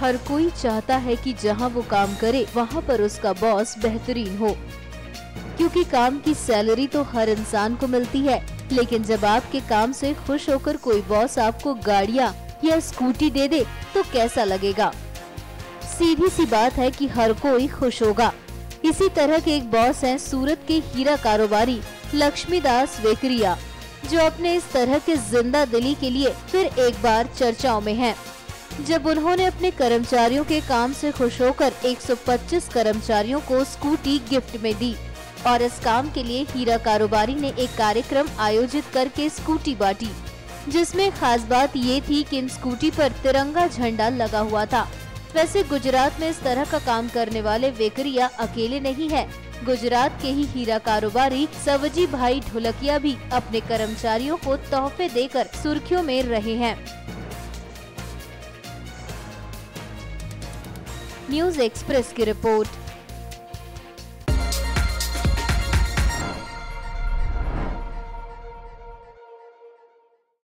हर कोई चाहता है कि जहां वो काम करे वहां पर उसका बॉस बेहतरीन हो, क्योंकि काम की सैलरी तो हर इंसान को मिलती है। लेकिन जब आपके काम से खुश होकर कोई बॉस आपको गाड़ियाँ या स्कूटी दे दे तो कैसा लगेगा? सीधी सी बात है कि हर कोई खुश होगा। इसी तरह के एक बॉस हैं सूरत के हीरा कारोबारी लक्ष्मीदास वेकरिया, जो अपने इस तरह के जिंदा दिली के लिए फिर एक बार चर्चाओं में हैं। जब उन्होंने अपने कर्मचारियों के काम से खुश होकर 125 कर्मचारियों को स्कूटी गिफ्ट में दी और इस काम के लिए हीरा कारोबारी ने एक कार्यक्रम आयोजित करके स्कूटी बांटी, जिसमें खास बात ये थी कि इन स्कूटी पर तिरंगा झंडा लगा हुआ था। वैसे गुजरात में इस तरह का काम करने वाले वेकरिया अकेले नहीं है। गुजरात के ही हीरा कारोबारी सवजी भाई ढोलकिया भी अपने कर्मचारियों को तोहफे देकर सुर्खियों में रहे हैं। न्यूज़ एक्सप्रेस की रिपोर्ट।